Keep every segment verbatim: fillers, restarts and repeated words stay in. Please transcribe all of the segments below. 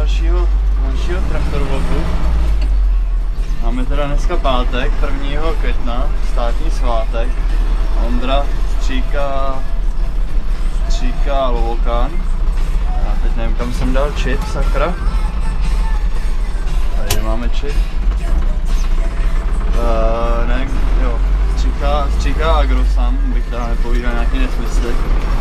dalšího, dalšího traktoru vlogu. Máme teda dneska pátek, prvního května, státní svátek. Ondra stříká, stříká Lovokán. Já teď nevím, kam jsem dal čip, sakra. Tady máme čip. Uh, ne, jo, stříká, stříká Agrosam, bych teda nepovídal nějaký nesmysly.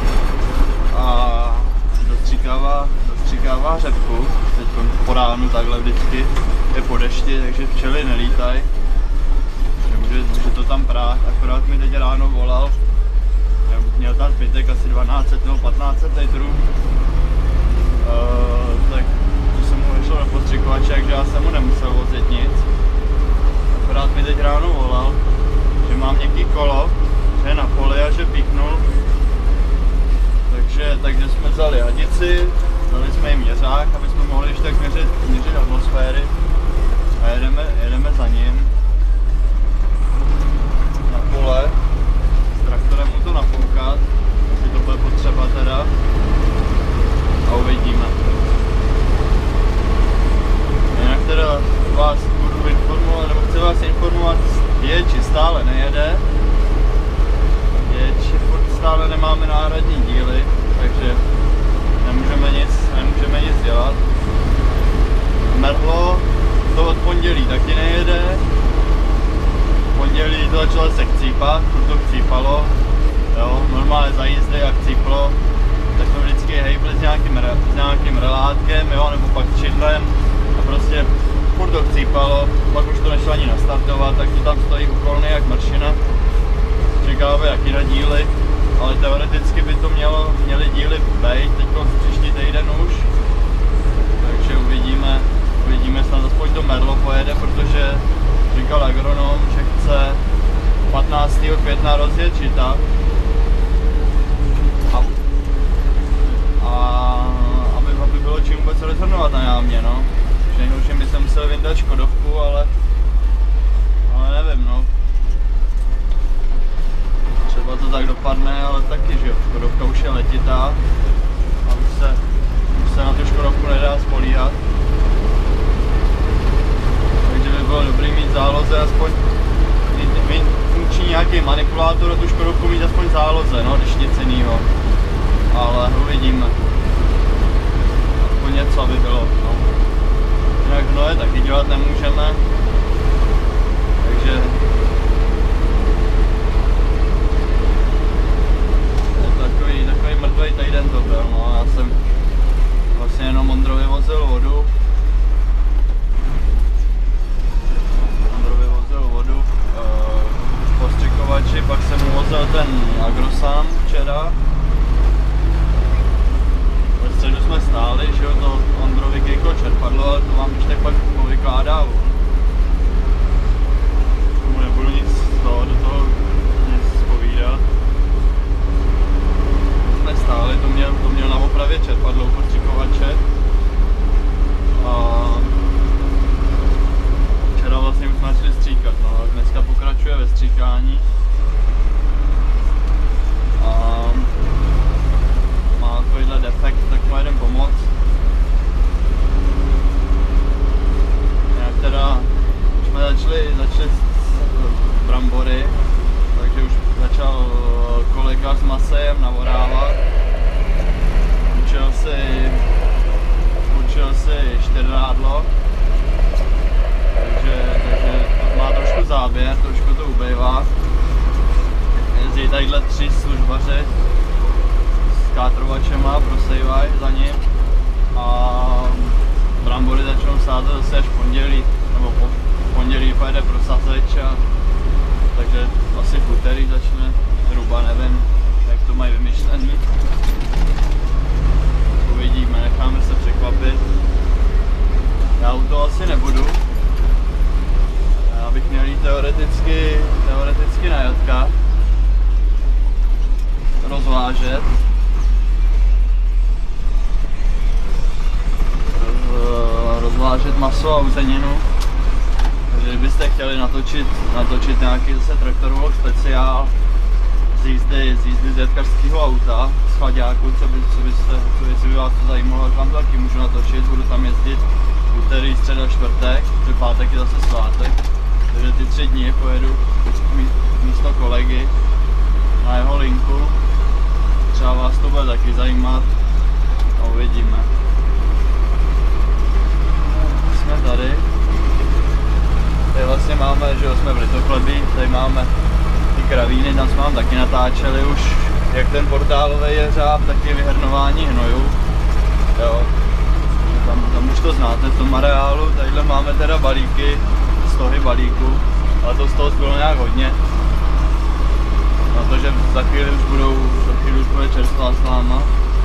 A dostříkává, dostříkává řepku, teď po ránu takhle vždycky je po dešti, takže včely nelítají. Může, může to tam prát, akorát mi teď ráno volal. Měl tam zbytek asi dvanáct nebo patnáct litrů. Uh, tak to jsem mu vyšel do postřikovače, takže já jsem mu nemusel vozit nic. Akorát mi teď ráno volal, že mám měkký kolo, že je na poli a že píknul. Takže, takže jsme vzali hadici, dali jsme jim měřák, aby jsme mohli ještě tak měřit, měřit atmosféry. A jedeme, jedeme za ním na pole, s traktorem mu to nafoukat, jestli to bude potřeba teda, a uvidíme. Jinak teda vás budu informovat, nebo chci vás informovat, Věči stále nejede, Věči furt stále nemáme náhradní díly, takže nemůžeme nic, nemůžeme nic dělat. Merlo to od pondělí taky nejede. V pondělí to začalo se chcípat, furt to chcípalo. Jo, normálně za jízdy jak chcíplo, tak to vždycky hejbli s nějakým, s nějakým relátkem, jo, nebo pak s čidlem a prostě furt to chcípalo, pak už to nešlo ani nastartovat, tak to tam stojí ukolný jak mršina. Čekáme jaký na díly, ale teoreticky by to mělo, měly díly být teď příští týden už, takže uvidíme. Uvidíme, snad aspoň to Merlo pojede, protože říkal agronom, že chce patnáctého května rozjet žita. A, a aby, aby bylo čím vůbec rozhodnovat na jámě, no. Že nejhorší by se musel vyndat Škodovku, ale, ale nevím, no. Třeba to tak dopadne, ale taky, že jo. Škodovka už je letitá a už se, už se na tu Škodovku nedá spolíhat. Takže by bylo dobrý mít záloze, aspoň mít, mít funkční nějaký manipulátor a tu Škodovku mít aspoň záloze, no, když nic jiného. Ale uvidíme. Aspoň něco by bylo, no. Jinak hnoje taky dělat nemůžeme. Takže takový, takový mrtvý týden to byl, no. Já jsem vlastně jenom Ondrovi vozil vodu. vodu v postřikovači, pak jsem mu vozil ten Agrosam včera. Ve středu jsme stáli, že jo, to Ondrovi kejko čerpadlo, ale to vám ještě pak povykládá on. Tomu nebudu nic z toho, do toho nic povídat. Jsme stáli, to měl, to měl na opravě čerpadlo u postřikovače. A včera vlastně už jsme začali stříkat, no, dneska pokračuje ve stříkání a má takovýhle defekt, tak mu jedem pomoct. Jinak teda už jsme začali, začali s brambory, takže už začal kolega s Masejem navorávat. Učil si, učil si čtyřrádlo. Takže, takže to má trošku záběr, trošku to ubejvá. Jezdí tadyhle tři službaři s kátrovačema, prosejvaj za ním. A brambory začnou sázet zase až v pondělí, nebo po pondělí pojede prosazeč a takže asi v úterý začne, zhruba nevím, jak to mají vymyšlený. Uvidíme, necháme se překvapit. Já u toho asi nebudu. Já bych měl jít teoreticky, teoreticky na jatka, rozvážet. Roz, rozvážet maso a uzeninu. Takže kdybyste chtěli natočit, natočit nějaký zase traktorový speciál z jízdy, z jízdy z jatkařského auta, z chlaďáku, co by, co byste, co by, co by vás to zajímalo, tak vám to taky můžu natočit, budu tam jezdit. jezdit úterý, středa, čtvrtek, že pátek je zase svátek. Takže ty tři dny pojedu místo kolegy na jeho linku. Třeba vás to bude taky zajímat a uvidíme. Jsme tady. Tady vlastně máme, že jsme v Litochlebí, tady máme ty kravíny, tam jsme vám taky natáčeli už jak ten portálový jeřáb, tak i vyhrnování hnoju. Jo. Tam, tam už to znáte v tom areálu, tadyhle máme teda balíky, stohy balíku, ale to z toho bylo nějak hodně. Protože za chvíli už budou, za chvíli už bude čerstvá sláma.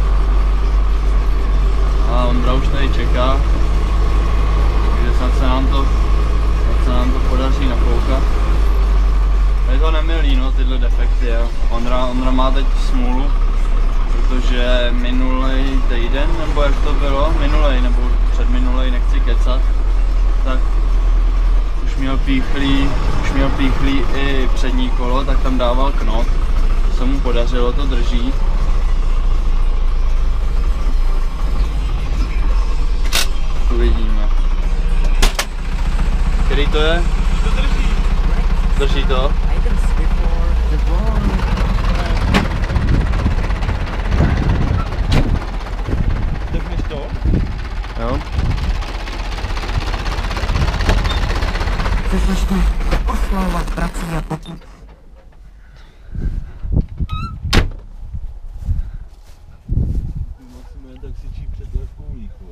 A Ondra už tady čeká, takže snad se nám to, snad se nám to podaří napoukat. Je to nemilý, no, tyhle defekty, jo. Ondra, Ondra má teď smůlu, protože minulý týden, nebo jak to bylo, minulej nebo předminulej, nechci kecat, tak už měl píchlý, už měl píchlý i přední kolo, tak tam dával knot, to se mu podařilo, to drží. Uvidíme. Který to je? To drží. Drží to? Držíš to? Jo. Chceš ještě oslovovat prací a pokud. Musíme tak sičí před levkou líku.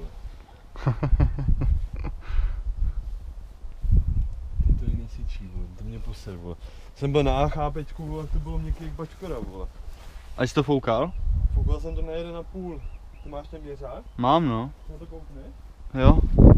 Ty to i nesyčí, vole. To mě poser, vole. Jsem byl na A H pět, vole, to bylo měkký jak bačkora, vole. A jsi to foukal? Foukal jsem to na jeden a půl. Ty máš ten měřák? Mám, no. Na to koukni. Jo.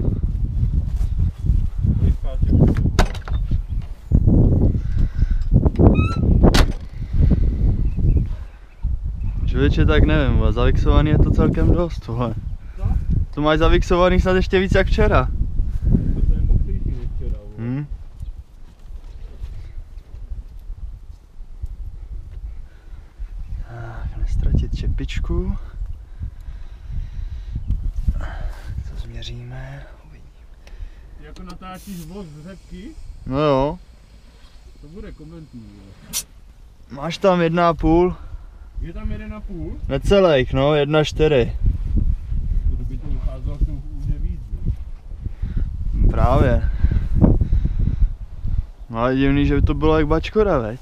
Člověče, tak nevím, vole. Zavixovaný je to celkem dost, tohle. Co? To máš zavixovaný snad ještě víc jak včera. To je mokrý než včera, vole. Hmm. Tak, nestratit čepičku. Co změříme? Uvidíme. Ty jako natáčíš vlog z řepky, No jo. to bude komentní, vole. Máš tam jedna a půl? Je tam jeden a půl? Necelých, no, jedna čtyři. Kdyby to ucházelo, to už je víc, vole. Právě. No ale divný, že by to bylo jak bačkora, veď?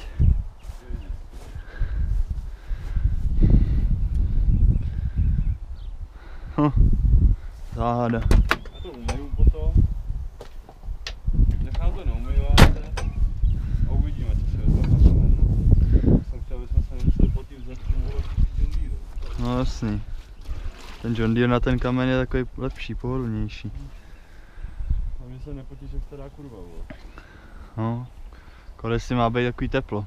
Hm. Záhada. Já to umeju potom. Nechám to neumýváte. A uvidíme, co se odpadne. Jsem chtěl, abychom se nemuseli potýt za tím volat John Deere. No jasný. Ten John Deere na ten kamen je takový lepší, pohodlnější. A mě se nepotíš jak stará kurva, vole. No. Kolesi má být takový teplo.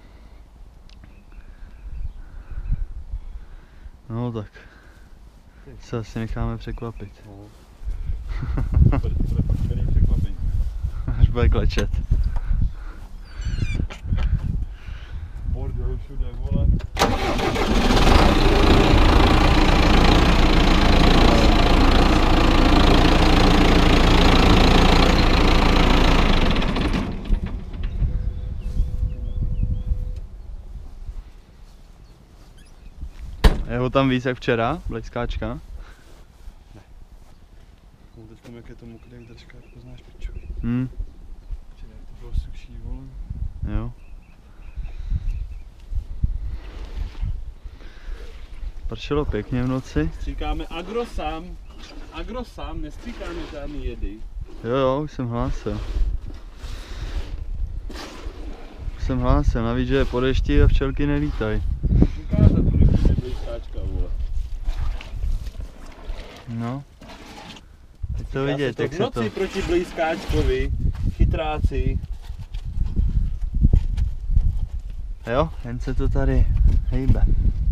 No tak. Se asi necháme překvapit. No. To bude fakt skvělý překvapení. Až bude klečet. Bordel všude, vole. Je ho tam víc jak včera, bleskáčka? No teďkom jak je to mokré, jak držka, jak poznáš pičovi. Hm, Včera jak to bylo suší, vole. jo. Pršelo pěkně v noci. Stříkáme agrosam. Agrosam, nestříkáme žádný jedy. Jo jo, už jsem hlásil. Už jsem hlásil, navíc, že je po dešti a včelky nelítají. Ukázat, kolik to je blízkáčka, vole. No. Teď to vidět, jak v se noci to... proti blízkáčkovi, chytráci. Jo, jen se to tady hejbe.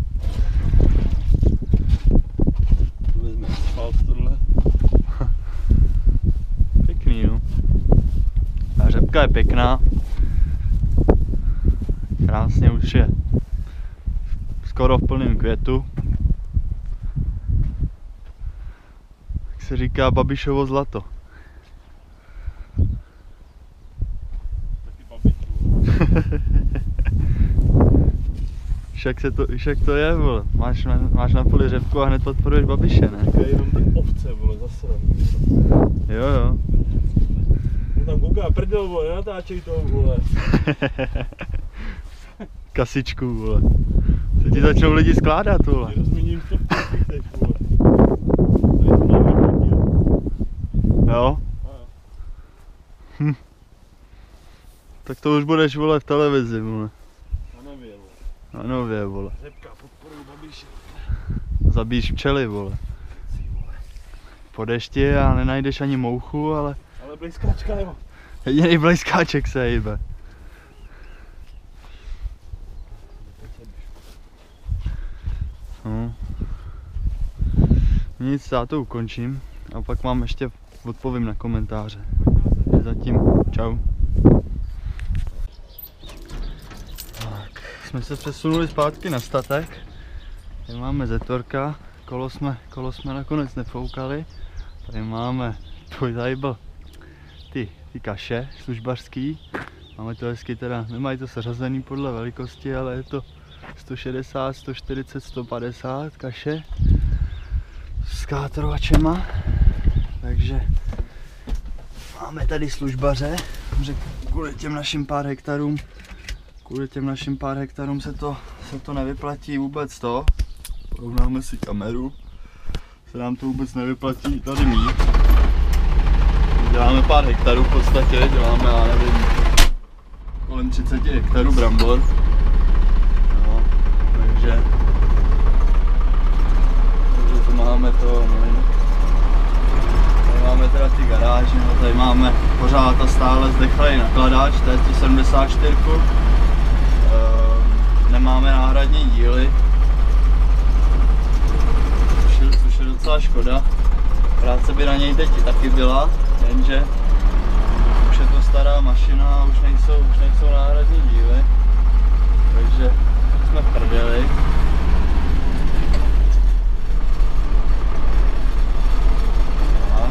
To vezme asfalt tohle. Pěkný, no. A řepka je pěkná. Krásně už je skoro v plném květu. Tak si se říká Babišovo zlato. Taky Babičů. Však, se to, však to je, vole. Máš na, máš na poli řepku a hned podporuješ Babiše, ne? Říkají jenom ty ovce, vole, zasraný. Jo, jo. On tam kouká prdel, vole, nenatáčej to, vole. Kasičku, vole. Se ti začnou lidi skládat, vole. Ti rozměním stovky teď, vole. Tady to máme vyplatil. Jo? A jo. Hm. Tak to už budeš, vole, v televizi, vole. Na nově, vole. Na nově, vole. Řepka podporuju Babiše. Zabíš včely, vole. Po dešti a nenajdeš ani mouchu, ale Ale blízkáčka jo. jediný bleskáček se hýbe. No. Nic, já to ukončím a pak vám ještě odpovím na komentáře. Takže zatím čau. Tak, jsme se přesunuli zpátky na statek. Tady máme Zetorka, kolo jsme, kolo jsme nakonec nefoukali. Tady máme tvůj zajbl, ty, ty kaše službařský. Máme to hezky teda, nemají to seřazený podle velikosti, ale je to sto šedesát, sto čtyřicet, sto padesát kaše s kátorovačema. Takže máme tady službaře, že kvůli těm našim pár hektarům, kvůli těm našim pár hektarům se to, se to nevyplatí vůbec to. Porovnáme si kameru, se nám to vůbec nevyplatí tady mít. Děláme pár hektarů v podstatě, děláme, já nevím, kolem třicet hektarů brambor. No, takže, takže to máme to, no, tady máme teda ty garáže, no, tady máme pořád a stále zdechlej nakladač, to je sto sedmdesát čtyři. Ehm, nemáme náhradní díly, což je, což je docela škoda. Práce by na něj teď taky byla, jenže už je to stará mašina a už nejsou, už nejsou náhradní díly, takže jsme v prdeli. A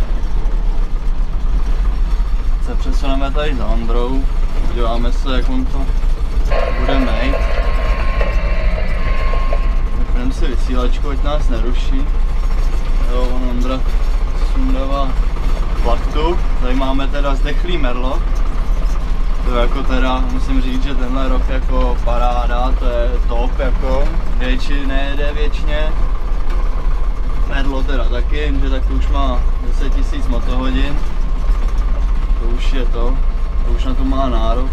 se přesuneme tady za Ondrou, podíváme se, jak on to bude mít. Vypneme si vysílačku, ať nás neruší. Jo, on Ondra sundává plachtu. Tady máme teda zdechlý merlo. To jako teda, musím říct, že tenhle rok jako paráda, to je top jako. Větši nejede věčně. Merlo teda taky, jenže tak to už má deset tisíc motohodin. To už je to, to už na to má nárok.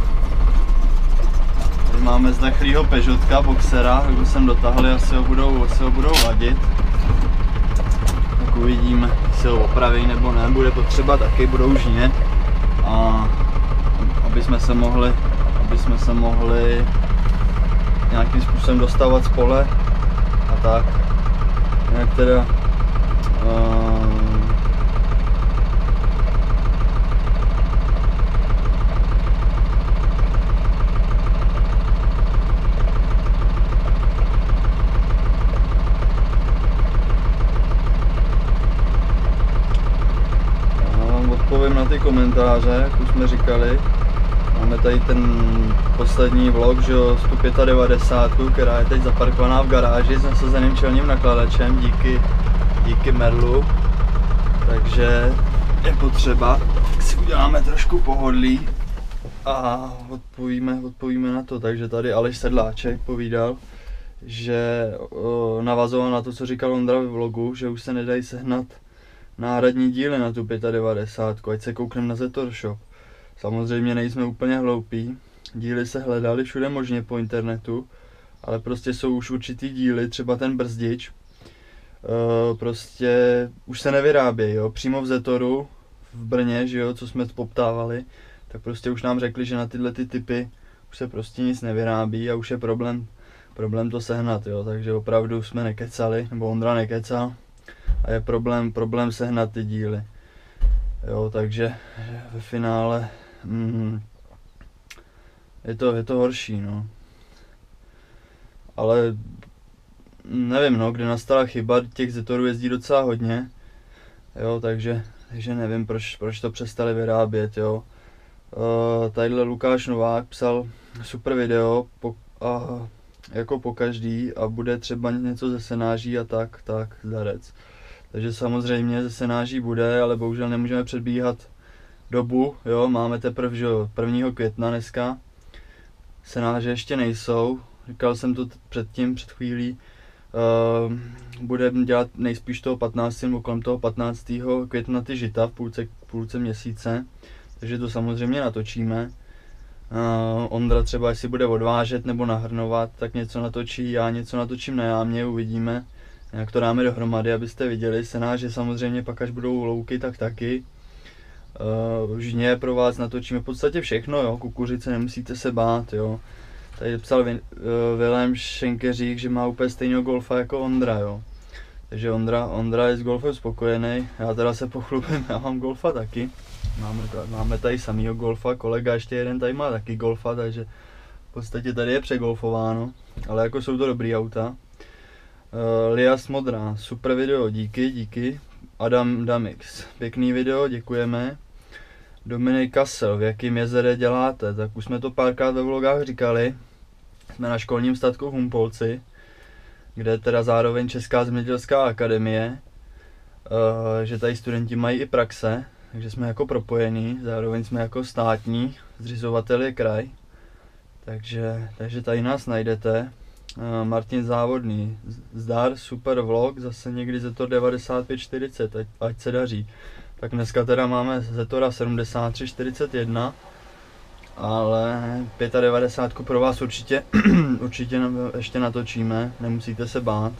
Tady máme zdechlýho Peugeotka, boxera, tak jsem dotáhli, asi ho budou, asi ho budou ladit. Tak uvidíme, jestli ho opraví nebo ne, bude potřeba taky, budou žně. A aby jsme se mohli, aby jsme se mohli nějakým způsobem dostávat z pole a tak. Jinak teda uh, odpovím na ty komentáře, jak už jsme říkali. Máme tady ten poslední vlog, že jo, sto devadesát pět, která je teď zaparkovaná v garáži s nasazeným čelním nakladačem díky, díky merlu. Takže je potřeba, tak si uděláme trošku pohodlí a odpovíme, odpovíme na to. Takže tady Aleš Sedláček povídal, že o, navazoval na to, co říkal Ondra v vlogu, že už se nedají sehnat náhradní díly na tu devadesát pět, ať se koukneme na Zetor Shop. Samozřejmě nejsme úplně hloupí, díly se hledaly všude možně po internetu, ale prostě jsou už určitý díly, třeba ten brzdič, e, prostě už se nevyrábějí, jo. Přímo v Zetoru, v Brně, že jo, co jsme poptávali, tak prostě už nám řekli, že na tyhle ty typy už se prostě nic nevyrábí a už je problém, problém to sehnat, jo, takže opravdu jsme nekecali, nebo Ondra nekecal. A je problém, problém sehnat ty díly. Jo, takže ve finále mm, je, to, je to horší, no. Ale nevím, no, kde nastala chyba, těch Zetorů jezdí docela hodně. Jo, takže, takže nevím, proč, proč to přestali vyrábět, jo. Uh, tadyhle Lukáš Novák psal super video, po, a, jako po každý, a bude třeba něco ze senáží a tak, tak, zdarec. Takže samozřejmě ze senáží bude, ale bohužel nemůžeme předbíhat dobu, jo, máme teprve, že jo, prvního května dneska. Senáže ještě nejsou, říkal jsem to předtím, před chvílí. Uh, budeme dělat nejspíš toho patnáctého nebo kolem toho patnáctého května ty žita v půlce, půlce měsíce, takže to samozřejmě natočíme. Uh, Ondra třeba, jestli bude odvážet nebo nahrnovat, tak něco natočí, já něco natočím na jámě, uvidíme, jak to dáme dohromady, abyste viděli. Senáže samozřejmě pak, až budou louky, tak taky. Uh, žně pro vás natočíme v podstatě všechno, jo, kukuřice, nemusíte se bát, jo. Tady psal Vilém Šenkeřík, že má úplně stejného golfa jako Ondra, jo. Takže Ondra, Ondra je s golfem spokojený, já teda se pochlubím, já mám golfa taky. Máme, máme tady samýho golfa, kolega ještě jeden tady má taky golfa, takže v podstatě tady je přegolfováno, ale jako jsou to dobrý auta. Uh, Lias Modrá, super video, díky, díky. Adam Damix, pěkný video, děkujeme. Dominik Kassel, v jakým jezere děláte? Tak už jsme to párkrát ve vlogách říkali. Jsme na školním statku v Humpolci, kde je teda zároveň Česká zemědělská akademie, uh, že tady studenti mají i praxe, takže jsme jako propojení, zároveň jsme jako státní, zřizovatel je kraj, takže, takže tady nás najdete. Uh, Martin Závodný, zdar, super vlog, zase někdy Zetor devadesát pět čtyřicet, ať, ať se daří. Tak dneska teda máme Zetora sedmdesát tři čtyřicet jedna, ale devadesát pět pro vás určitě, určitě ještě natočíme, nemusíte se bát.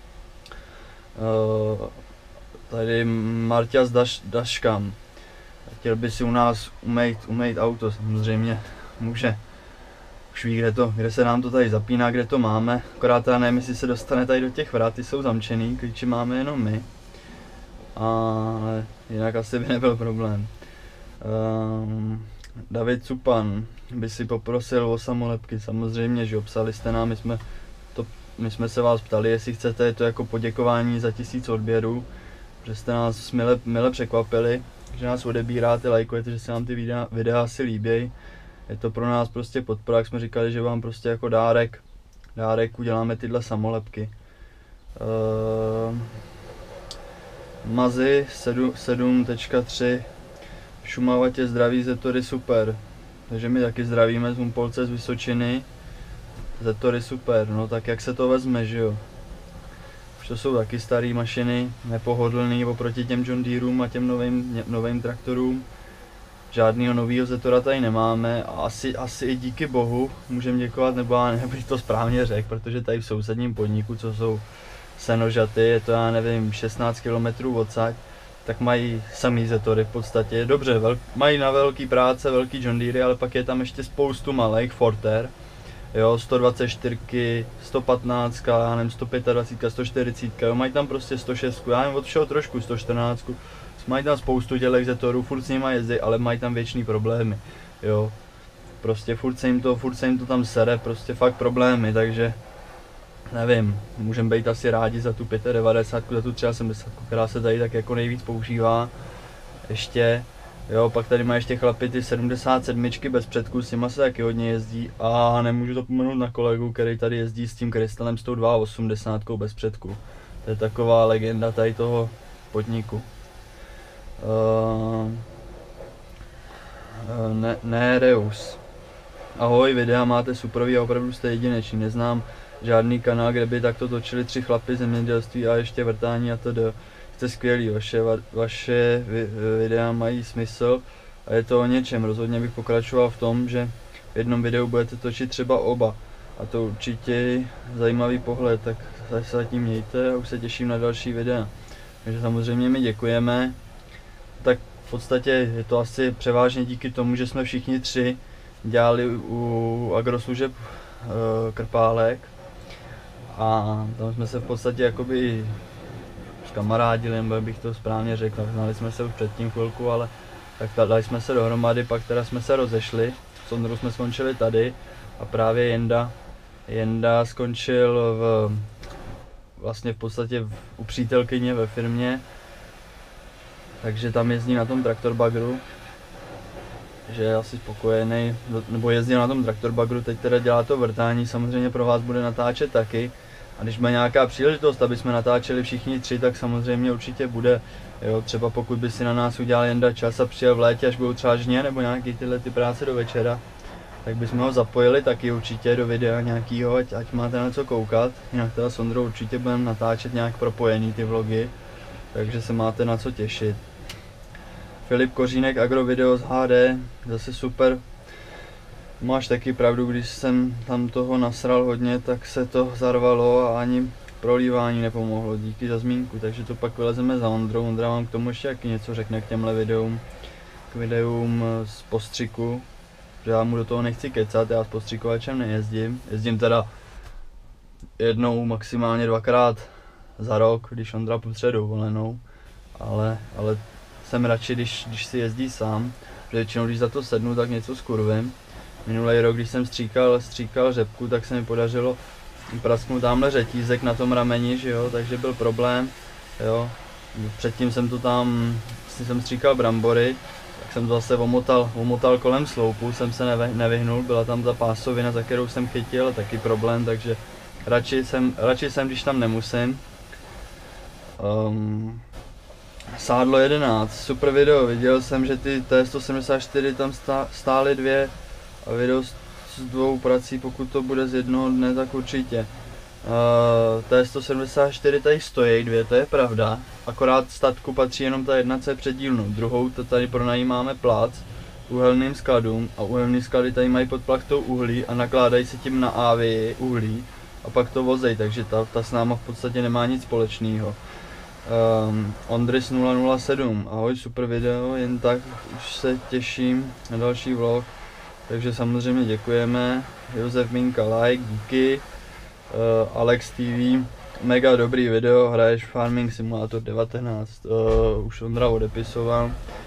Uh, tady Marťas Daš, Daškam, chtěl by si u nás umejt, umejt auto, samozřejmě může. Už ví, kde, to, kde se nám to tady zapíná, kde to máme, akorát teda nevím, jestli se dostane tady do těch vrat, ty jsou zamčený, klíče máme jenom my. Ale jinak asi by nebyl problém. Um, David Cupan by si poprosil o samolepky, samozřejmě, že obsali jste nám, my jsme, to, my jsme se vás ptali, jestli chcete, je to jako poděkování za tisíc odběrů, že jste nás mile, mile překvapili, že nás odebíráte, lajkujete, že se nám ty videa, videa asi líbějí. Je to pro nás prostě podpora, jak jsme říkali, že vám prostě jako dárek, dárek uděláme tyhle samolepky. Uh, Mazy sedm tečka tři, Šumava tě zdraví, Zetory super, takže my taky zdravíme z Humpolce, z Vysočiny, Zetory super, no tak jak se to vezme, že jo. Už to jsou taky staré mašiny, nepohodlný oproti těm John Deerům a těm novým, novým traktorům. Žádného nového Zetora tady nemáme a asi, asi i díky bohu můžeme děkovat, nebo já nebych to správně řekl, protože tady v sousedním podniku, co jsou Senožaty, je to já nevím šestnáct kilometrů odsaď, tak mají samý Zetory v podstatě. Dobře, vel, mají na velký práce velký John Deere, ale pak je tam ještě spoustu malých Forter, jo, sto dvacet čtyři, sto patnáct, já nevím, sto dvacet pět, sto čtyřicet, jo, mají tam prostě sto šest, já nevím, od všeho trošku, sto čtrnáct, mají tam spoustu tělek Zetorů, furt s nima jezdí, ale mají tam věčný problémy, jo. Prostě furt se jim to, furt se jim to tam sere, prostě fakt problémy, takže nevím, můžeme být asi rádi za tu devadesát pět, za tu sedmdesát, která se tady tak jako nejvíc používá. Ještě, jo, pak tady mají ještě chlapi ty sedmdesát sedm bez předku, s nima se taky hodně jezdí a nemůžu zapomenout na kolegu, který tady jezdí s tím Krystalem s tou osmdesát dva bez předku. To je taková legenda tady toho podniku. Uh, uh, ne, Nereus. Ahoj, videa máte superový a opravdu jste jedinečný. Neznám žádný kanál, kde by takto točili tři chlapy zemědělství a ještě vrtání a td. Jste skvělý, vaše, va, vaše videa mají smysl a je to o něčem. Rozhodně bych pokračoval v tom, že v jednom videu budete točit třeba oba. A to určitě zajímavý pohled, tak se zatím mějte a už se těším na další videa. Takže samozřejmě my děkujeme. Tak v podstatě je to asi převážně díky tomu, že jsme všichni tři dělali u agroslužeb e, Krpálek a tam jsme se v podstatě jakoby kamarádili, nebo bych to správně řekl, znali jsme se už předtím chvilku, ale tak dali jsme se dohromady, pak teda jsme se rozešli, s Ondrou jsme skončili tady a právě Jenda, Jenda skončil v, vlastně v podstatě v, u přítelkyně ve firmě. takže tam jezdí na tom traktor bagru, že je asi spokojený, nebo jezdil na tom traktor bagru, teď teda dělá to vrtání, samozřejmě pro vás bude natáčet taky. A když bude nějaká příležitost, aby jsme natáčeli všichni tři, tak samozřejmě určitě bude. Jo, třeba pokud by si na nás udělal Jenda čas a přijel v létě, až budou třeba žně nebo nějaký tyhle ty práce do večera, tak bychom ho zapojili taky určitě do videa nějakýho, ať, ať máte na co koukat. Jinak teda s Ondrou určitě budeme natáčet nějak propojený ty vlogy, takže se máte na co těšit. Filip Kořínek, Agrovideo z H D, zase super. Máš taky pravdu, když jsem tam toho nasral hodně, tak se to zarvalo a ani prolívání nepomohlo, díky za zmínku, takže to pak vylezeme za Ondrou. Ondra vám k tomu ještě taky něco řekne k těmhle videům, k videům z postřiku, že já mu do toho nechci kecat, já s postřikovačem nejezdím, jezdím teda jednou, maximálně dvakrát za rok, když Ondra potřebuje dovolenou, ale, ale jsem radši, když, když si jezdí sám, že většinou když za to sednu, tak něco skurvím. Minulý rok, když jsem stříkal, stříkal řepku, tak se mi podařilo prasknout tamhle řetízek na tom rameni, že jo, takže byl problém, jo. Předtím jsem to tam, jsem stříkal brambory, tak jsem to zase omotal, omotal kolem sloupu, jsem se nevy, nevyhnul, byla tam ta pásovina, za kterou jsem chytil, taky problém, takže radši jsem, radši jsem, když tam nemusím. Um, Sádlo jedenáct, super video, viděl jsem, že ty T sto sedmdesát čtyři tam stály dvě a video s dvou prací, pokud to bude z jednoho dne, tak určitě. Uh, T sto sedmdesát čtyři tady stojí dvě, to je pravda, akorát statku patří jenom ta jedna, co je předílnou, druhou to tady pronajímáme plác uhelným skladům a uhelný sklady tady mají pod plachtou uhlí a nakládají se tím na A V I uhlí a pak to vozej, takže ta, ta s náma v podstatě nemá nic společného. Um, Ondris nula nula sedm, ahoj, super video, jen tak už se těším na další vlog, takže samozřejmě děkujeme. Josef Minka like, díky. uh, Alex T V, mega dobrý video, hraješ Farming Simulator devatenáct, uh, už Ondra odepisoval.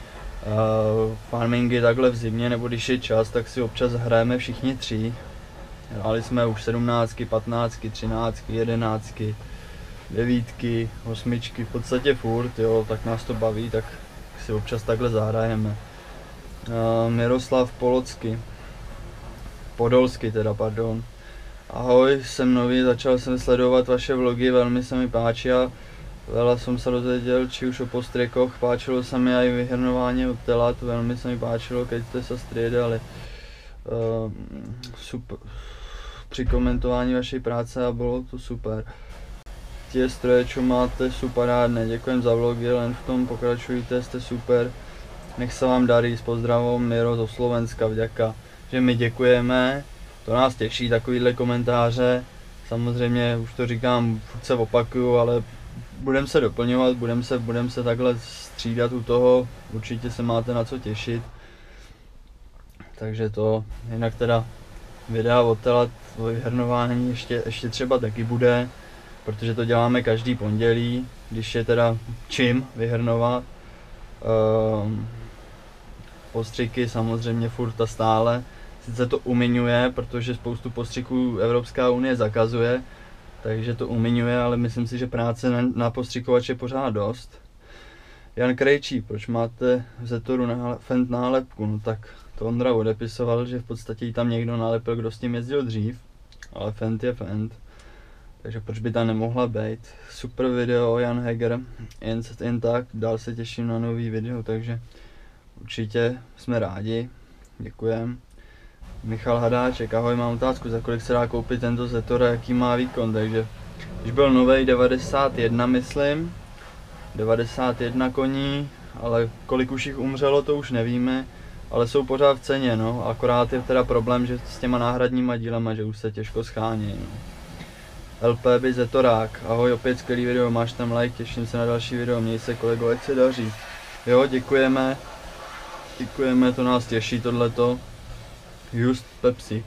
Uh, farmingy takhle v zimě, nebo když je čas, tak si občas hrajeme všichni tři. Hráli jsme už sedmnáctky, patnáctky, třináctky, jedenáctky, devítky, osmičky, v podstatě furt, jo, tak nás to baví, tak si občas takhle zahrajeme. Uh, Miroslav Polocky, Podolsky teda, pardon. Ahoj, jsem nový, začal jsem sledovat vaše vlogy, velmi se mi páčí a veľa jsem se dozvěděl, či už o postrekoch, páčilo se mi aj vyhrnování od telat, velmi se mi páčilo, keď jste se striedali. Uh, super. Při komentování vaší práce a bylo to super. Tie stroje, čo máte, sú parádne, ďakujem za vlogy, len v tom pokračujte, ste super. Nech sa vám darí, s pozdravom, Miro zo Slovenska, vďaka. Že my děkujeme, to nás těší, takovýhle komentáře. Samozřejmě, už to říkám, furt se opakuju, ale budeme se doplňovat, budeme se, budem se takhle střídat u toho, určitě se máte na co těšit. Takže to, jinak teda videa od telat, o vyhrnování ještě, ještě třeba taky bude. Protože to děláme každý pondělí, když je teda čím vyhrnovat. Um, postřiky samozřejmě furt a stále. Sice to umiňuje, protože spoustu postřiků Evropská unie zakazuje, takže to umiňuje, ale myslím si, že práce na, na postřikovač je pořád dost. Jan Krejčí, proč máte v Zetoru nále, Fendt nálepku? No tak to Ondra odepisoval, že v podstatě jí tam někdo nálepil, kdo s tím jezdil dřív, ale Fendt je Fendt. Takže proč by tam nemohla být? Super video, Jan Heger, jen, jen tak, dál se těším na nový video, takže určitě jsme rádi, děkujem. Michal Hadáček, ahoj, mám otázku, za kolik se dá koupit tento Zetor a jaký má výkon, takže když byl novej devadesát jedna, myslím, devadesát jedna koní, ale kolik už jich umřelo, to už nevíme, ale jsou pořád v ceně, no, akorát je teda problém, že s těma náhradníma dílama, že už se těžko schání, no. L P B Zetorák, ahoj, opět skvělý video, máš tam like, těším se na další video, měj se kolego, ať se daří. Jo, děkujeme, děkujeme, to nás těší tohleto. Just Pepsik.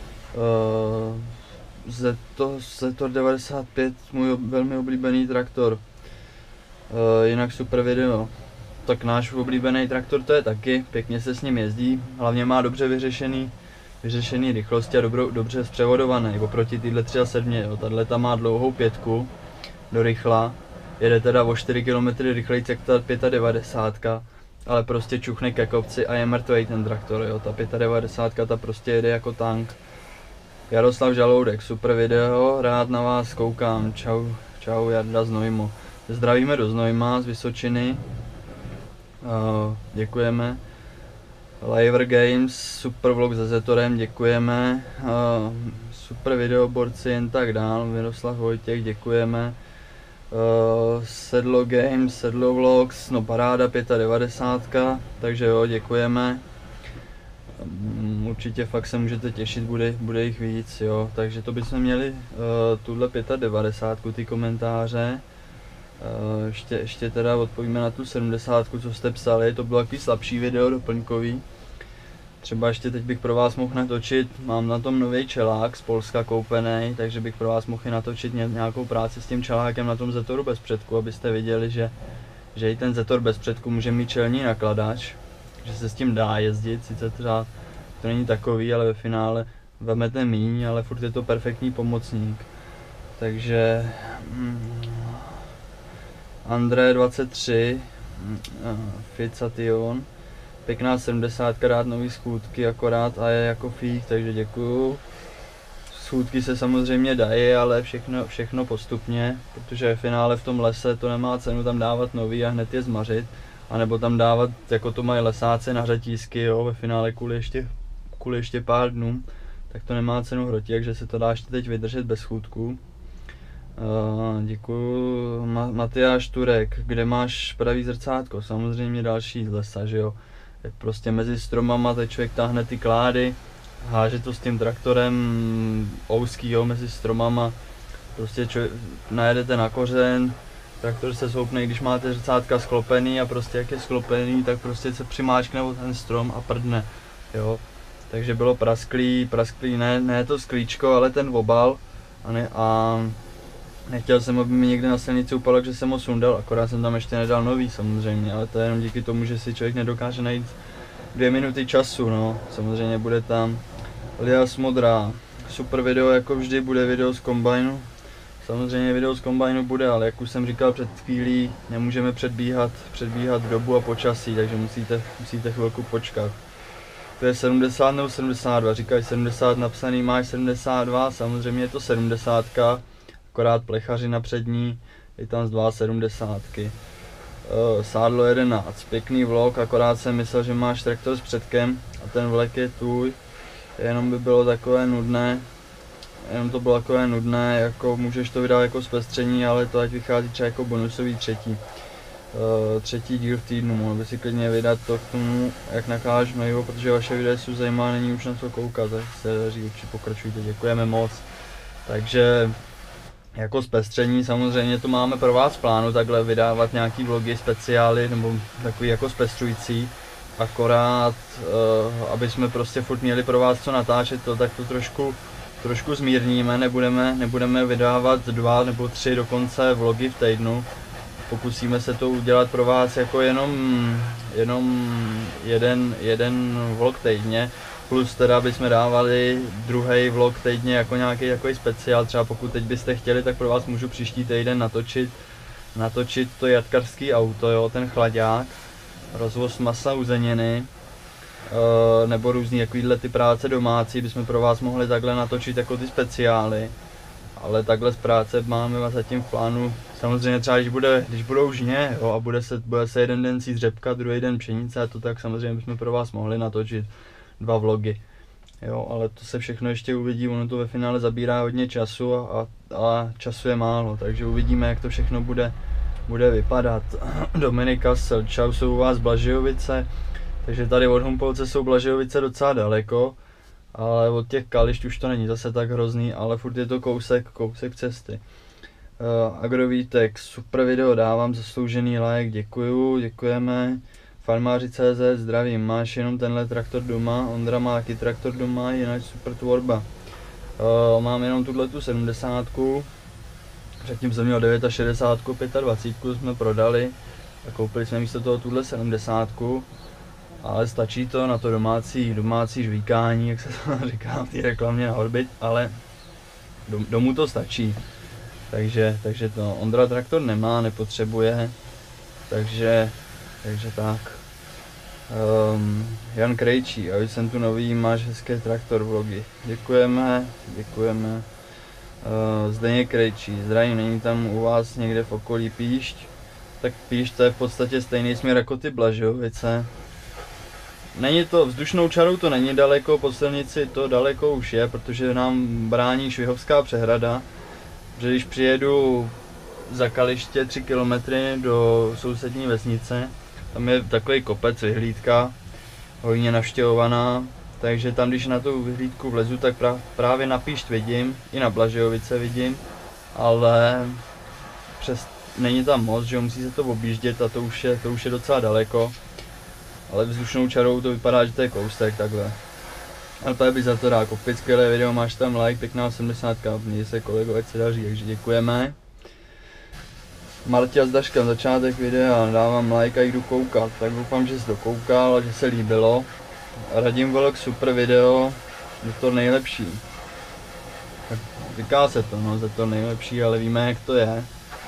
Uh, Zetor, Zetor devadesát pět, můj velmi oblíbený traktor. Uh, jinak super video. Tak náš oblíbený traktor to je taky, pěkně se s ním jezdí, hlavně má dobře vyřešený vyřešený rychlosti a dobro, dobře zpřevodovaný, oproti tyhle tři a sedm, jo. Tato má dlouhou pětku do rychla jede teda o čtyři kilometry rychleji jak ta devadesát pět, ale prostě čuchne ke kopci a je mrtvej ten traktor, jo. Ta devadesát pět ta prostě jede jako tank. Jaroslav Žaloudek, super video, rád na vás koukám, čau, čau Jarda Znojmo. Zdravíme do Znojma z Vysočiny, uh, děkujeme. Liver Games, super vlog se Zetorem, děkujeme. Uh, super video, borci, jen tak dál, Miroslav Vojtěch, děkujeme. Uh, Sedlo Games, Sedlo Vlogs, no paráda, devadesát pět, takže jo, děkujeme. Um, určitě fakt se můžete těšit, bude, bude jich víc, jo, takže to bychom měli uh, tuhle devadesát pět, ty komentáře. Uh, ještě, ještě teda odpovíme na tu sedmdesát, co jste psali, to bylo takový slabší video, doplňkový. Třeba ještě teď bych pro vás mohl natočit, mám na tom nový čelák z Polska koupený, takže bych pro vás mohl i natočit nějakou práci s tím čelákem na tom Zetoru bez předku, abyste viděli, že, že i ten Zetor bez předku může mít čelní nakladač, že se s tím dá jezdit, sice třeba to není takový, ale ve finále vemete míň, ale furt je to perfektní pomocník. Takže mm, André dvacet tři, Fitsation, pěkná sedmdesát, rád nový schůdky akorát a je jako fík, takže děkuju. Schůdky se samozřejmě dají, ale všechno, všechno postupně, protože v finále v tom lese to nemá cenu tam dávat nový a hned je zmařit, anebo tam dávat, jako to mají lesáci na řetízky, jo, ve finále kvůli ještě, kvůli ještě pár dnů, tak to nemá cenu hrotit, takže se to dá ještě teď vydržet bez schůdků. Uh, děkuju. Ma- Matyáš Turek, kde máš pravý zrcátko? Samozřejmě další z lesa, že jo. Je prostě mezi stromama, teď člověk táhne ty klády, háže to s tím traktorem ouský, jo, mezi stromama. Prostě člověk, najedete na kořen, traktor se soupne, když máte zrcátka sklopený a prostě jak je sklopený, tak prostě se přimáčkne o ten strom a prdne, jo. Takže bylo prasklý, prasklý, ne, ne to sklíčko, ale ten obal a, ne, a nechtěl jsem, aby mi někde na silnici upalo, že jsem ho sundal, akorát jsem tam ještě nedal nový samozřejmě, ale to je jenom díky tomu, že si člověk nedokáže najít dvě minuty času, no. Samozřejmě bude tam Lias Modrá, super video, jako vždy bude video z kombajnu. Samozřejmě video z kombajnu bude, ale jak už jsem říkal před chvílí, nemůžeme předbíhat, předbíhat dobu a počasí, takže musíte, musíte chvilku počkat. To je sedmdesát nebo sedmdesát dva, říkají sedmdesát, napsaný máš sedmdesát dva, samozřejmě je to sedmdesát, akorát plechařina přední, je tam z sedmdesát dva. Uh, sádlo jedenáct, pěkný vlog, akorát jsem myslel, že máš traktor s předkem a ten vlek je tvůj, jenom by bylo takové nudné, jenom to bylo takové nudné, jako můžeš to vydat jako zpestření, ale to ať vychází třeba jako bonusový třetí. Uh, třetí díl v týdnu, mohl by si klidně vydat to k tomu, jak nakládáš hnojivo, protože vaše videa jsou zajímavé, není už na co koukat, tak se daří, určitě pokračujte, děkujeme moc. Takže jako zpestření samozřejmě to máme pro vás v plánu, takhle vydávat nějaký vlogy, speciály nebo takový jako zpestřující, akorát uh, aby jsme prostě furt měli pro vás co natáčet, to, tak to trošku, trošku zmírníme, nebudeme, nebudeme vydávat dva nebo tři dokonce vlogy v týdnu. Pokusíme se to udělat pro vás jako jenom, jenom jeden, jeden vlog týdně, plus teda bychom dávali druhý vlog týdně jako nějaký takový speciál, třeba pokud teď byste chtěli, tak pro vás můžu příští týden natočit, natočit to jatkarský auto, jo, ten chlaďák, rozvoz masa uzeniny, e, nebo různý takovýhle ty práce domácí, bychom pro vás mohli takhle natočit jako ty speciály. Ale takhle z práce máme zatím v plánu, samozřejmě třeba když, bude, když budou žně, jo, a bude se, bude se jeden den cít řepka, druhý den pšenice a to, tak samozřejmě bychom pro vás mohli natočit dva vlogy. Jo, ale to se všechno ještě uvidí, ono to ve finále zabírá hodně času a, a času je málo, takže uvidíme, jak to všechno bude, bude vypadat. Dominika Sel, čau, jsou u vás Blažejovice, takže tady od Humpolce jsou Blažejovice docela daleko. Ale od těch Kališť už to není zase tak hrozný, ale furt je to kousek, kousek cesty. Uh, Agrovítek, super video, dávám zasloužený like, děkuju, děkujeme. Farmáři tečka cé zet, zdravím, máš jenom tenhle traktor doma, Ondra má taky traktor doma, jinak super tvorba. Uh, mám jenom tuhle tu sedmdesátku, předtím jsem měl šedesát devět, dvacet pět jsme prodali a koupili jsme místo toho tuhle sedmdesátku. Ale stačí to na to domácí, domácí žvíkání, jak se to říká v té reklamě na Orbit, ale dom, domů to stačí. takže, takže to Ondra traktor nemá, nepotřebuje, takže, takže tak. Um, Jan Krejčí, ahoj, jsem tu nový, máš hezké traktor vlogy. Děkujeme, děkujeme. Uh, Zdeněk Krejčí, zdravím, není tam u vás někde v okolí Píšť? Tak Píšť to je v podstatě stejný směr jako ty Blažovice. Není to, vzdušnou čarou to není daleko, po silnici to daleko už je, protože nám brání Švihovská přehrada. Že když přijedu za Kaliště tři kilometry do sousední vesnice, tam je takový kopec, vyhlídka, hodně navštěvovaná, takže tam, když na tu vyhlídku vlezu, tak právě na Píšť vidím, i na Blažejovice vidím, ale přes, není tam moc, že musí se to objíždět a to už je, to už je docela daleko. Ale vzdušnou čarou to vypadá, že to je kousek takhle. el pé by za to dá kopit, skvělé video, máš tam like, pěkná osmdesátka, měj se kolego, ať se daří, takže děkujeme. Marta s Daškem, začátek videa, dávám like a jdu koukat, tak doufám, že jsi dokoukal a že se líbilo. Radim Vlk, super video, je to nejlepší. Tak říká se to, no, je to nejlepší, ale víme, jak to je.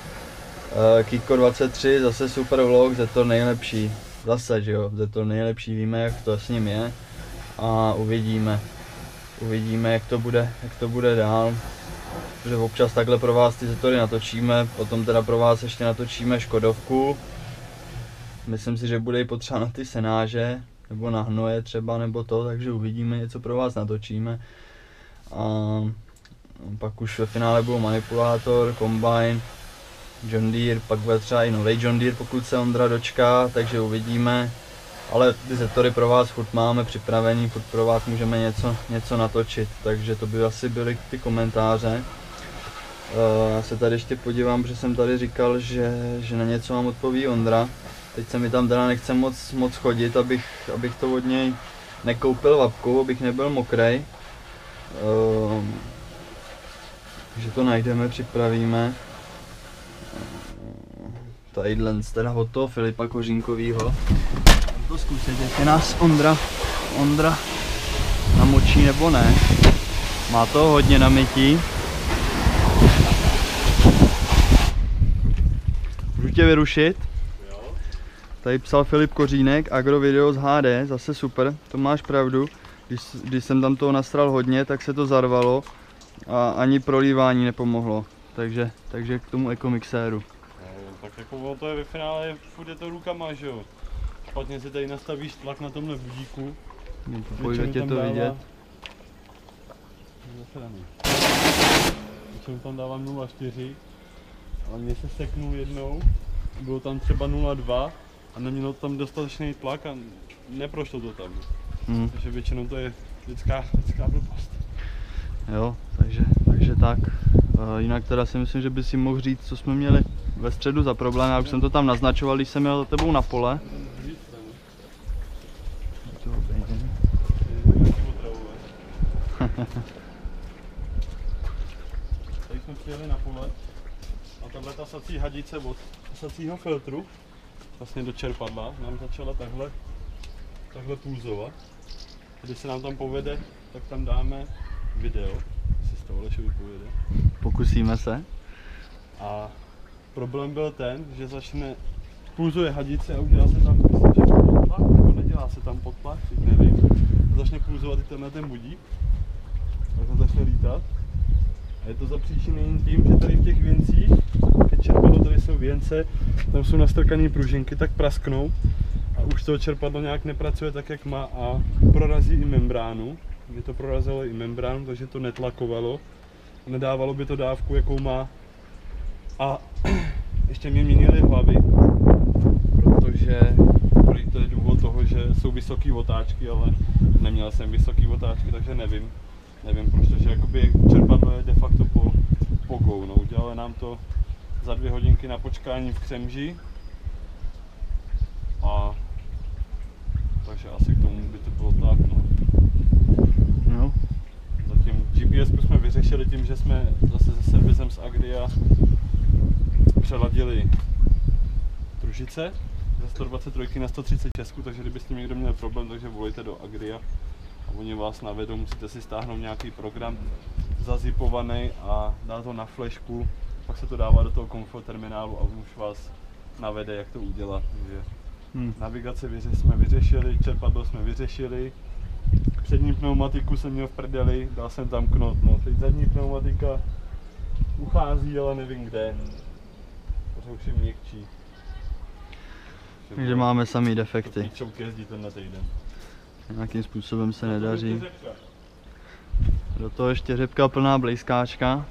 Kiko dvacet tři, zase super vlog, je to nejlepší. Zase, že jo, je to nejlepší, víme, jak to s ním je. A uvidíme. Uvidíme, jak to bude, jak to bude dál. Protože občas takhle pro vás ty Zetory natočíme, potom teda pro vás ještě natočíme Škodovku. Myslím si, že bude i potřeba na ty senáže, nebo na hnoje třeba, nebo to, takže uvidíme, něco pro vás natočíme. A pak už ve finále budou manipulátor, kombajn, John Deere, pak bude třeba i nový John Deere, pokud se Ondra dočká, takže uvidíme. Ale ty Zetory pro vás furt máme připravený, furt pro vás můžeme něco, něco natočit, takže to by asi byly ty komentáře. Uh, já se tady ještě podívám, protože jsem tady říkal, že, že na něco vám odpoví Ondra. Teď se mi tam teda nechce moc, moc chodit, abych, abych to od něj nekoupil vapkou, abych nebyl mokrej. Uh, takže to najdeme, připravíme. Tadyhle teda od toho Filipa Kořínkovýho. To zkusit, jak je nás Ondra, Ondra namočí nebo ne. Má to hodně na mytí. Můžu tě vyrušit? Jo. Tady psal Filip Kořínek, Agro video z há dé, zase super, to máš pravdu. Když, když jsem tam toho nastral hodně, tak se to zarvalo a ani prolívání nepomohlo. Takže, takže k tomu ekomixéru. No, tak jako to je ve finále, furt je to rukama, že jo. Špatně si tady nastavíš tlak na tomhle budíku. Pojď tě to vidět. Většinou tam dávám nula čtyři, ale mě se seknul jednou, bylo tam třeba nula dva a nemělo tam dostatečný tlak a neprošlo to tam. Hmm. Takže většinou to je lidská, lidská blbost. Jo, takže, takže tak. Uh, jinak teda si myslím, že by si mohl říct, co jsme měli ve středu za problém. Já už jsem to tam naznačoval, když jsem jel za tebou na pole. Tady jsme přijeli na pole a tahle ta sací hadice od sacího filtru vlastně do čerpadla nám začala takhle, takhle pulzovat. Když se nám tam povede, tak tam dáme video, jestli z toho Lešovi povede. Pokusíme se. A problém byl ten, že začne, pulzuje hadice a udělá se tam, myslím, že podtlak, nebo nedělá se tam podtlak, teď nevím. Začne pulzovat i tenhle ten budík, tak to začne lítat. A je to zapříčiněný tím, že tady v těch věncích, keď čerpadlo, tady jsou věnce, tam jsou nastrkané pružinky, tak prasknou a už to čerpadlo nějak nepracuje tak, jak má a prorazí i membránu. Mě to prorazilo i membránu, takže to netlakovalo. Nedávalo by to dávku, jakou má. A ještě mě měnili hlavy, protože to je důvod toho, že jsou vysoké otáčky, ale neměl jsem vysoké otáčky, takže nevím. Nevím, protože jakoby čerpadlo je de facto po, po go, no. Udělali nám to za dvě hodinky na počkání v Křemži. A takže asi k tomu by to bylo tak, no. No. Zatím G P S jsme vyřešili tím, že jsme zase se servisem z Agria přeladili družice ze sto dvacet tři na sto třicet šest, takže kdyby s tím někdo měl problém, takže volejte do Agria a oni vás navedou, musíte si stáhnout nějaký program zazipovaný a dát ho na flešku pak se to dává do toho komfort terminálu a už vás navede, jak to udělat. Takže Hmm. navigace vyře- jsme vyřešili, čerpadlo jsme vyřešili, přední pneumatiku jsem měl v prdeli, dal jsem tam knot, no teď zadní pneumatika uchází, ale nevím kde, protože už je měkčí. Takže máme samý defekty. Píčovky jezdí tenhle týden. Nějakým způsobem se nedaří. To je řepka. Do toho ještě řepka plná blejskáčka.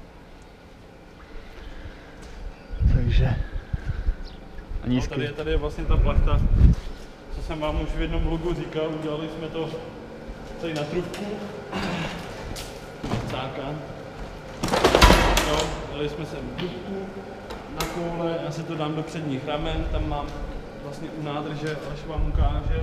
Takže... A No, nízký. tady, je, tady je vlastně ta plachta, co jsem vám už v jednom vlogu říkal, udělali jsme to tady na trubku. Cáka. Jo, dali jsme sem trubku na koule, já si to dám do předních ramen, tam mám vlastně u nádrže, až vám ukáže.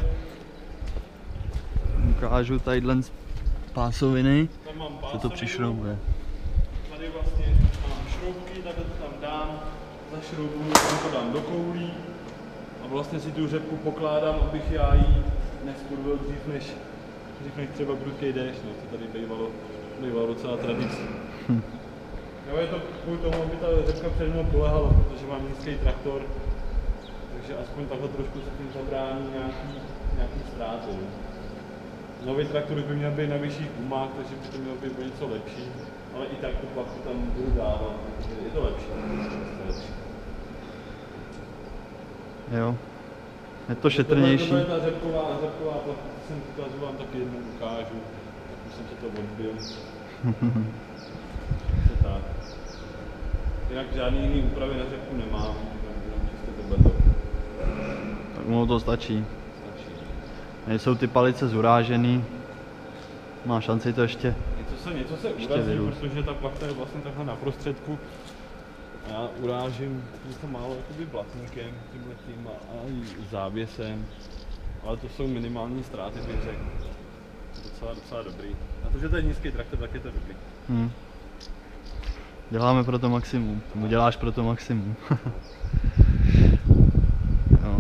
Ukážu tadyhle z pásoviny, Tam mám co to pásovinu. přišroubuje. Tady vlastně mám šroubky, takhle to tam dám, zašroubuju, tam to dám do koulí a vlastně si tu řepku pokládám, abych já jí neskurvil dřív než, dřív než třeba prudkej déšť, no, to tady bývalo, bývalo docela tradice. Hm. Jo, je to kvůli tomu, aby ta řepka před mnou polehala, protože mám nízký traktor, takže aspoň takhle trošku se tím zabrání nějaký, nějaký ztráty. No. Nový traktor by měl být na vyšších gumách, takže by to mělo být o něco lepší, ale i tak tu plachtu tam budu dávat, takže je to lepší. Je to lepší. Jo. Je to šetrnější. Tohle je ta řepková, řepková plachta, co jsem říkal, že vám taky jednou ukážu, tak už jsem se to odbil. To tak. Jinak žádný jiný úpravy na řepku nemám, jenom čistě tohleto. Tak mu to stačí. Stačí. Nejsou ty palice zurážený. Má šanci to ještě. Něco se, něco se Ještě urazí, vyrůst. protože ta plachta je vlastně takhle na prostředku. A já urážím něco málo jakoby blatníkem, tímhletím a, a i závěsem. Ale to jsou minimální ztráty, bych řekl. Docela, docela dobrý. A to, že to je nízký traktor, tak je to dobrý. Hm. Děláme pro to maximum. Tomu děláš pro to maximum. Jo.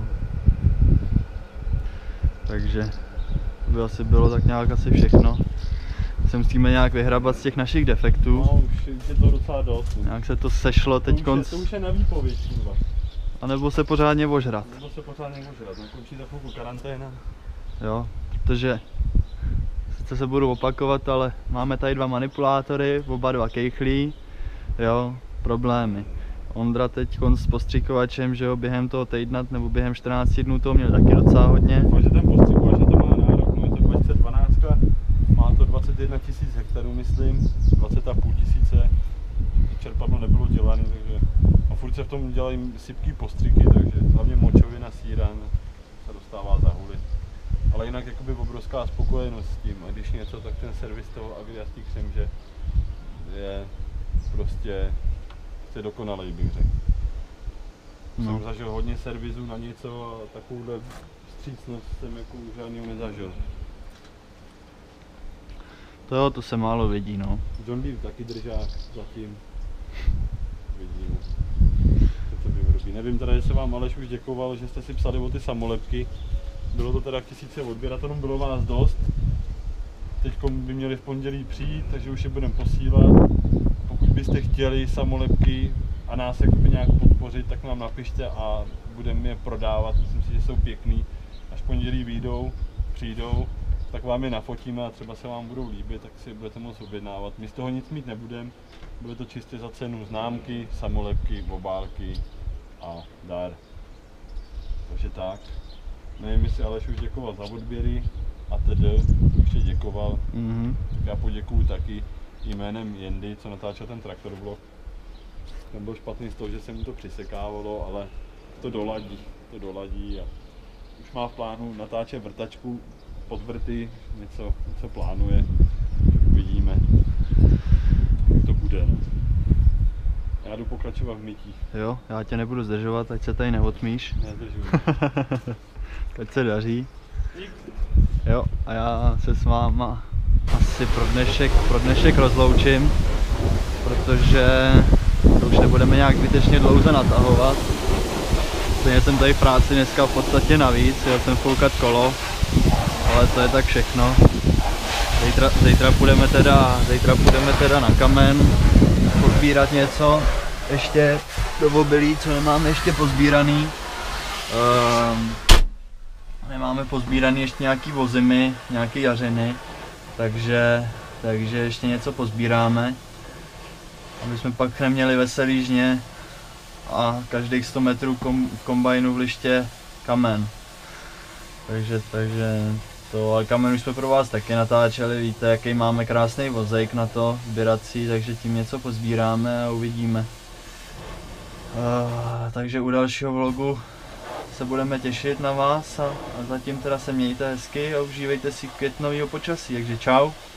Takže to by asi bylo tak nějak asi všechno. Se musíme nějak vyhrabat z těch našich defektů. No, už je to docela dost. Nějak se to sešlo teď to, už je, konc. to už je na výpověď, kurva. A nebo se pořádně ožrat. Nebo se pořádně ožrat, no, končí za chvilku karanténa. Jo, protože sice se budu opakovat, ale máme tady dva manipulátory, oba dva kejchlí, jo, problémy. Ondra teď s postřikovačem, že jo, během toho týdna nebo během čtrnácti dnů toho měl taky docela hodně. Takže ten postřikovač na to má nárok, no je to dva tisíce dvanáct, má to dvacet jedna tisíc hektarů, myslím, dvacet a půl tisíce. Čerpadlo nebylo dělané, takže a furt se v tom dělají sypký postřiky, takže hlavně močovina, síran se dostává za huly. Ale jinak jakoby obrovská spokojenost s tím a když něco, tak ten servis toho Agriastic Semže je prostě je dokonalý, bych řekl. No. Jsem zažil hodně servisů na něco a takovouhle vstřícnost jsem jako u žádnýho nezažil. To jo, to se málo vidí, no. John Deere taky držák zatím. Vidím, co to vyrobí. Nevím teda, jestli vám Aleš už děkoval, že jste si psali o ty samolepky. Bylo to teda k tisíce odběratelů, bylo vás dost. Teď by měli v pondělí přijít, takže už je budeme posílat. Pokud byste chtěli samolepky a nás jakoby nějak podpořit, tak nám napište a budeme je prodávat. Myslím si, že jsou pěkný. Až v pondělí vyjdou, přijdou, tak vám je nafotíme a třeba se vám budou líbit, tak si je budete moct objednávat. My z toho nic mít nebudeme, bude to čistě za cenu známky, samolepky, obálky a dar. Takže tak. Nevím, jestli Aleš už děkoval za odběry a tedy, už je děkoval. Mm-hmm. Tak já poděkuju taky jménem Jendy, co natáčel ten traktor vlog. Ten byl špatný z toho, že se mu to přisekávalo, ale to doladí, to doladí a už má v plánu natáčet vrtačku, podvrty, něco, něco plánuje, uvidíme, jak to bude. No. Já jdu pokračovat v mytí, Jo, já tě nebudu zdržovat, ať se tady neotmíš. nezdržuji. Ať se daří. Jo, a já se s váma asi pro dnešek, pro dnešek rozloučím, protože to už nebudeme nějak zbytečně dlouze natahovat. Stejně jsem tady v práci dneska v podstatě navíc, jel jsem foukat kolo, ale to je tak všechno. Zítra, zítra, půjdeme teda, zítra půjdeme teda na kamen, pozbírat něco ještě do obilí, co nemáme ještě pozbíraný. Um, nemáme pozbíraný ještě nějaký vozimy, nějaký jařiny, takže, takže ještě něco pozbíráme, aby jsme pak neměli veselý žně a každých sto metrů kom, v kombajnu v liště kamen. Takže, takže to, ale kamen už jsme pro vás taky natáčeli, víte, jaký máme krásný vozejk na to, sběrací, takže tím něco pozbíráme a uvidíme. Uh, takže u dalšího vlogu se budeme těšit na vás a, a zatím teda se mějte hezky a užívejte si květnovýho počasí, takže čau.